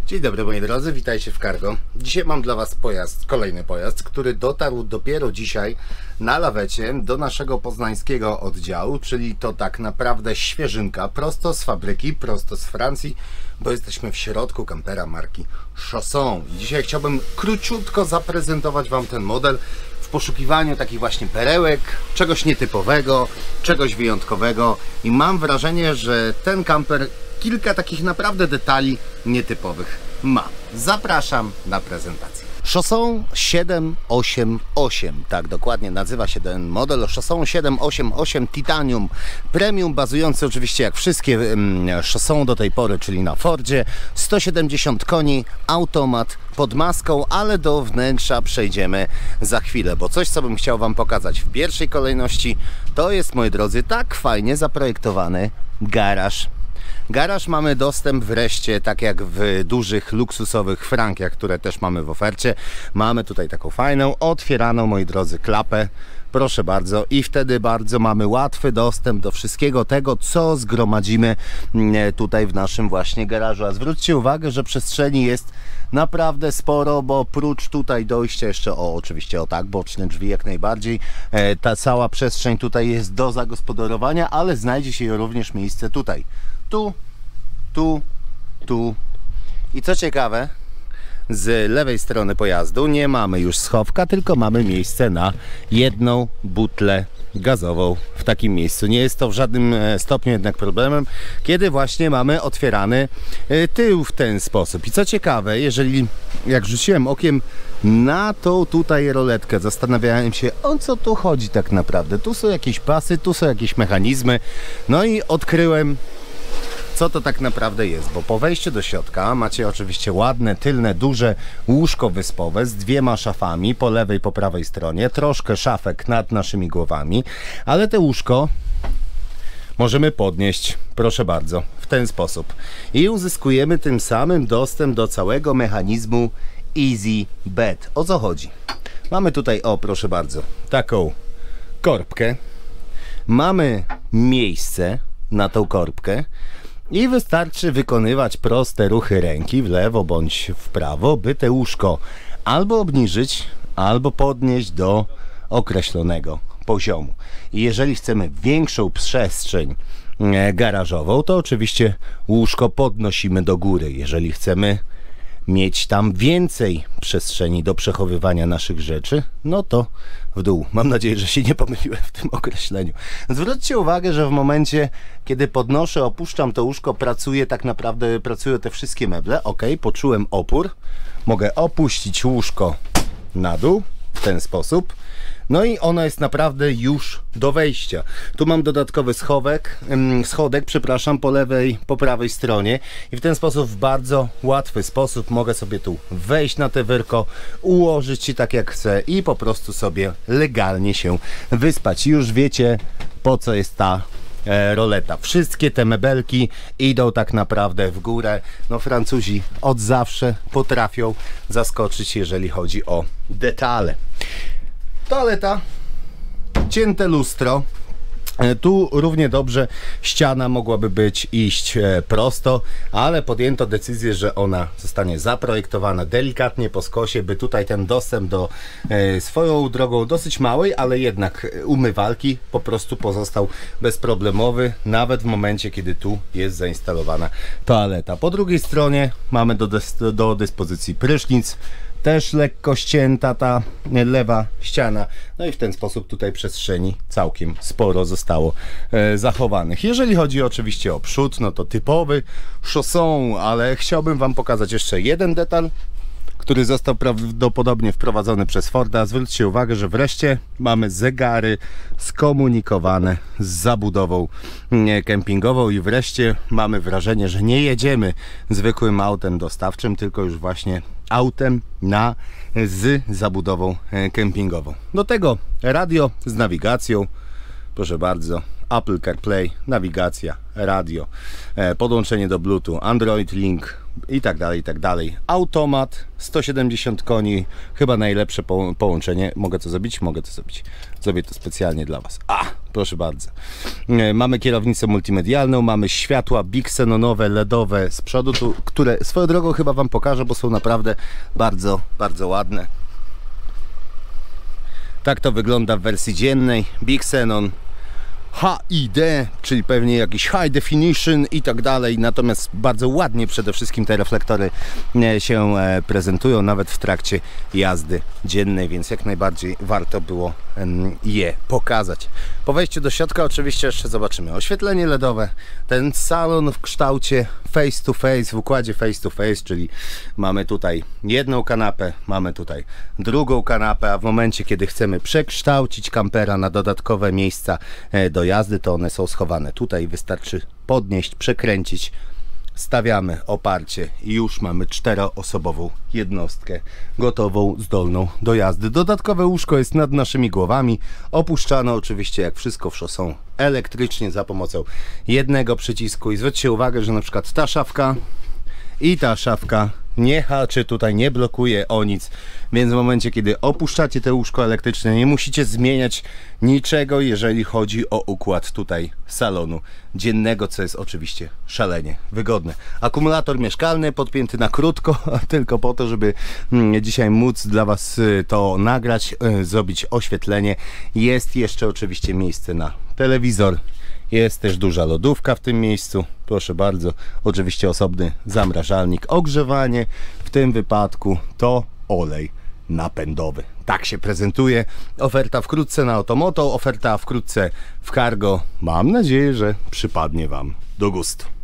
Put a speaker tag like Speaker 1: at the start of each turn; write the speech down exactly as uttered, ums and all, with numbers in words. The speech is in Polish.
Speaker 1: Dzień dobry moi drodzy, witajcie w Cargo. Dzisiaj mam dla Was pojazd, kolejny pojazd, który dotarł dopiero dzisiaj na lawecie do naszego poznańskiego oddziału, czyli to tak naprawdę świeżynka, prosto z fabryki, prosto z Francji, bo jesteśmy w środku kampera marki Chausson. I dzisiaj chciałbym króciutko zaprezentować Wam ten model w poszukiwaniu takich właśnie perełek, czegoś nietypowego, czegoś wyjątkowego i mam wrażenie, że ten kamper kilka takich naprawdę detali nietypowych ma. Zapraszam na prezentację. Chausson siedem osiem osiem, tak dokładnie nazywa się ten model. Chausson siedem osiem osiem Titanium Premium, bazujący oczywiście jak wszystkie Chausson do tej pory, czyli na Fordzie. sto siedemdziesiąt koni, automat pod maską, ale do wnętrza przejdziemy za chwilę, bo coś, co bym chciał Wam pokazać w pierwszej kolejności, to jest, moi drodzy, tak fajnie zaprojektowany garaż. Garaż mamy dostęp wreszcie, tak jak w dużych, luksusowych Frankiach, które też mamy w ofercie. Mamy tutaj taką fajną, otwieraną, moi drodzy, klapę. Proszę bardzo. I wtedy bardzo mamy łatwy dostęp do wszystkiego tego, co zgromadzimy tutaj w naszym właśnie garażu. A zwróćcie uwagę, że przestrzeni jest naprawdę sporo, bo prócz tutaj dojścia jeszcze, o oczywiście o tak, boczne drzwi jak najbardziej, e, ta cała przestrzeń tutaj jest do zagospodarowania, ale znajdzie się również miejsce tutaj. Tu, tu, tu. I co ciekawe, z lewej strony pojazdu nie mamy już schowka, tylko mamy miejsce na jedną butlę gazową w takim miejscu. Nie jest to w żadnym stopniu jednak problemem, kiedy właśnie mamy otwierany tył w ten sposób. I co ciekawe, jeżeli jak rzuciłem okiem na tą tutaj roletkę, zastanawiałem się, o co tu chodzi tak naprawdę. Tu są jakieś pasy, tu są jakieś mechanizmy. No i odkryłem, co to tak naprawdę jest, bo po wejściu do środka macie oczywiście ładne, tylne, duże łóżko wyspowe z dwiema szafami po lewej i po prawej stronie, troszkę szafek nad naszymi głowami, ale te łóżko możemy podnieść, proszę bardzo, w ten sposób i uzyskujemy tym samym dostęp do całego mechanizmu Easy Bed. O co chodzi? Mamy tutaj, o proszę bardzo, taką korbkę, mamy miejsce na tą korbkę i wystarczy wykonywać proste ruchy ręki w lewo bądź w prawo, by te łóżko albo obniżyć, albo podnieść do określonego poziomu. I jeżeli chcemy większą przestrzeń garażową, to oczywiście łóżko podnosimy do góry. Jeżeli chcemy mieć tam więcej przestrzeni do przechowywania naszych rzeczy, no to w dół. Mam nadzieję, że się nie pomyliłem w tym określeniu. Zwróćcie uwagę, że w momencie, kiedy podnoszę, opuszczam to łóżko, pracuje tak naprawdę, pracują te wszystkie meble. Ok, poczułem opór. Mogę opuścić łóżko na dół w ten sposób. No i ono jest naprawdę już do wejścia. Tu mam dodatkowy schowek, schodek, przepraszam, po lewej, po prawej stronie i w ten sposób, w bardzo łatwy sposób mogę sobie tu wejść na te wyrko, ułożyć się tak jak chcę i po prostu sobie legalnie się wyspać. I już wiecie, po co jest ta e, roleta. Wszystkie te mebelki idą tak naprawdę w górę. No Francuzi od zawsze potrafią zaskoczyć, jeżeli chodzi o detale. Toaleta, cięte lustro, tu równie dobrze ściana mogłaby być iść prosto, ale podjęto decyzję, że ona zostanie zaprojektowana delikatnie po skosie, by tutaj ten dostęp do swoją drogą dosyć małej, ale jednak umywalki po prostu pozostał bezproblemowy, nawet w momencie, kiedy tu jest zainstalowana toaleta. Po drugiej stronie mamy do, do dyspozycji prysznic, też lekko ścięta ta lewa ściana, no i w ten sposób tutaj przestrzeni całkiem sporo zostało e, zachowanych. Jeżeli chodzi oczywiście o przód, no to typowy Chausson, ale chciałbym Wam pokazać jeszcze jeden detal, który został prawdopodobnie wprowadzony przez Forda. Zwróćcie uwagę, że wreszcie mamy zegary skomunikowane z zabudową kempingową i wreszcie mamy wrażenie, że nie jedziemy zwykłym autem dostawczym, tylko już właśnie autem na z zabudową kempingową. Do tego radio z nawigacją, proszę bardzo, Apple CarPlay, nawigacja, radio, podłączenie do Bluetooth, Android Link i tak dalej, i tak dalej. Automat, sto siedemdziesiąt koni, chyba najlepsze połączenie. Mogę to zrobić? Mogę to zrobić. Zrobię to specjalnie dla Was. A! proszę bardzo. Mamy kierownicę multimedialną, mamy światła big xenonowe, ledowe z przodu, tu, które swoją drogą chyba wam pokażę, bo są naprawdę bardzo, bardzo ładne. Tak to wygląda w wersji dziennej. Big Xenon H I D, czyli pewnie jakiś High Definition i tak dalej, natomiast bardzo ładnie przede wszystkim te reflektory się prezentują nawet w trakcie jazdy dziennej, więc jak najbardziej warto było je pokazać. Po wejściu do środka oczywiście jeszcze zobaczymy oświetlenie ledowe, ten salon w kształcie face to face, w układzie face to face, czyli mamy tutaj jedną kanapę, mamy tutaj drugą kanapę, a w momencie kiedy chcemy przekształcić kampera na dodatkowe miejsca do jazdy, to one są schowane tutaj, wystarczy podnieść, przekręcić, stawiamy oparcie i już mamy czteroosobową jednostkę gotową, zdolną do jazdy. Dodatkowe łóżko jest nad naszymi głowami, opuszczane oczywiście jak wszystko w szosą elektrycznie za pomocą jednego przycisku i zwróćcie uwagę, że na przykład ta szafka i ta szafka nie haczy tutaj, nie blokuje o nic, więc w momencie kiedy opuszczacie te łóżko elektryczne, nie musicie zmieniać niczego, jeżeli chodzi o układ tutaj salonu dziennego, co jest oczywiście szalenie wygodne. Akumulator mieszkalny podpięty na krótko, tylko po to, żeby dzisiaj móc dla was to nagrać, zrobić oświetlenie. Jest jeszcze oczywiście miejsce na telewizor. Jest też duża lodówka w tym miejscu, proszę bardzo, oczywiście osobny zamrażalnik, ogrzewanie, w tym wypadku to olej napędowy. Tak się prezentuje oferta wkrótce na Otomoto, oferta wkrótce w Cargo. Mam nadzieję, że przypadnie wam do gustu.